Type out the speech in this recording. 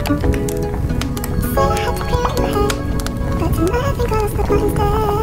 Said I had to clear your head, but tonight I think I'll slip instead.